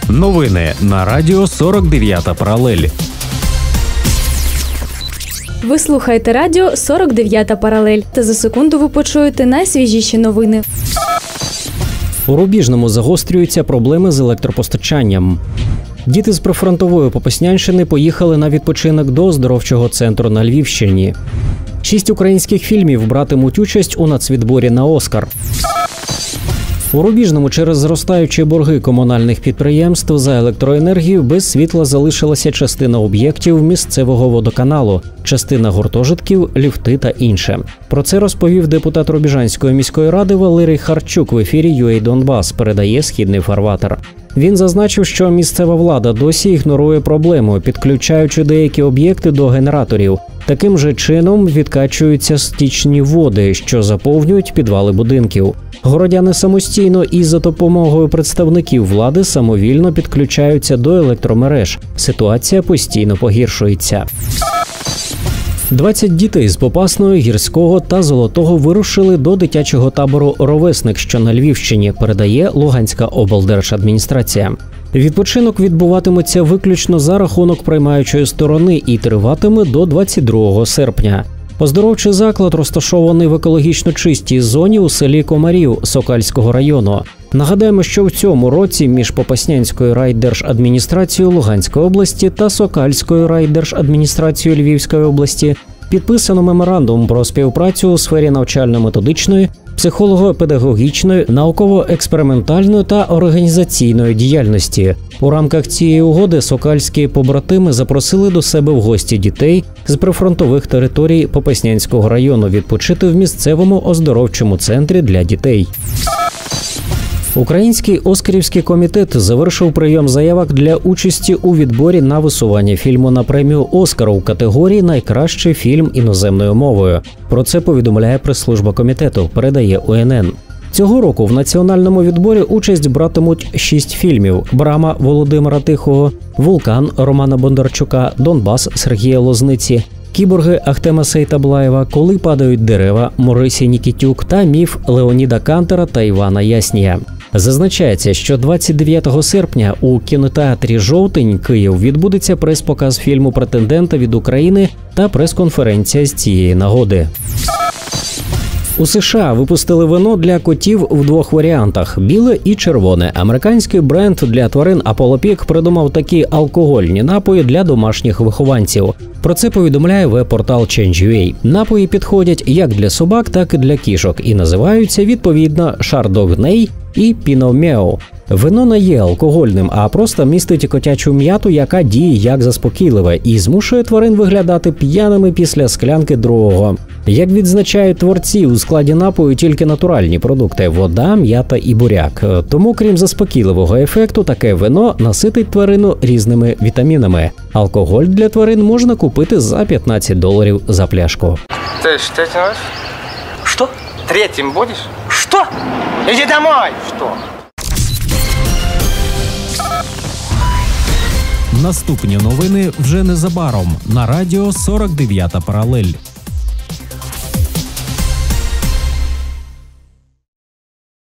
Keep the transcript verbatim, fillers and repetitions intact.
Новини на радіо сорок дев'ята паралель. Ви слухаєте радіо сорок дев'ята паралель. Та за секунду ви почуєте найсвіжіші новини. У Рубіжному загострюються проблеми з електропостачанням. Діти з прифронтової Попаснянщини поїхали на відпочинок до оздоровчого центру на Львівщині. Шість українських фільмів братимуть участь у нацвідборі на Оскар. У Рубіжному через зростаючі борги комунальних підприємств за електроенергію без світла залишилася частина об'єктів місцевого водоканалу, частина гуртожитків, ліфти та інше. Про це розповів депутат Рубіжанської міської ради Валерій Харчук в ефірі ю ей Донбас, передає Східний фарватер. Він зазначив, що місцева влада досі ігнорує проблему, підключаючи деякі об'єкти до генераторів. Таким же чином відкачуються стічні води, що заповнюють підвали будинків. Городяни самостійно і за допомогою представників влади самовільно підключаються до електромереж. Ситуація постійно погіршується. двадцять дітей з Попасної, Гірського та Золотого вирушили до дитячого табору «Ровесник», що на Львівщині, передає Луганська облдержадміністрація. Відпочинок відбуватиметься виключно за рахунок приймаючої сторони і триватиме до двадцять другого серпня. Оздоровчий заклад розташований в екологічно чистій зоні у селі Комарів Сокальського району. Нагадаємо, що в цьому році між Попаснянською райдержадміністрацією Луганської області та Сокальською райдержадміністрацією Львівської області підписано меморандум про співпрацю у сфері навчально-методичної, психолого-педагогічної, науково-експериментальної та організаційної діяльності. У рамках цієї угоди сокальські побратими запросили до себе в гості дітей з прифронтових територій Попаснянського району відпочити в місцевому оздоровчому центрі для дітей. Український Оскарівський комітет завершив прийом заявок для участі у відборі на висування фільму на премію «Оскар» у категорії «Найкращий фільм іноземною мовою». Про це повідомляє прес-служба комітету, передає у ен ен. Цього року в національному відборі участь братимуть шість фільмів: «Брама» Володимира Тихого, «Вулкан» Романа Бондарчука, «Донбас» Сергія Лозниці, «Кіборги» Ахтема Сейтаблаєва, «Коли падають дерева» Морисі Нікітюк та «Міф» Леоніда Кантера та Івана Яснія. Зазначається, що двадцять дев'ятого серпня у кінотеатрі «Жовтень» Київ відбудеться прес-показ фільму «Претендента» від України та прес-конференція з цієї нагоди. У США випустили вино для котів в двох варіантах – біле і червоне. Американський бренд для тварин Apollo Pig придумав такі алкогольні напої для домашніх вихованців. Про це повідомляє веб-портал Change точка ю а. Напої підходять як для собак, так і для кішок і називаються відповідно «Шардогней» і «Піномео». Вино не є алкогольним, а просто містить котячу м'яту, яка діє як заспокійливе і змушує тварин виглядати п'яними після склянки другого. Як відзначають творці, у складі напою тільки натуральні продукти – вода, м'ята і буряк. Тому, крім заспокійливого ефекту, таке вино наситить тварину різними вітамінами. Алкоголь для тварин можна купити за п'ятнадцять доларів за пляшку. Ти ж третім будеш? Що? Третім будеш? Що? Іди домой! Що? Наступні новини вже незабаром на радіо сорок дев'ята паралель.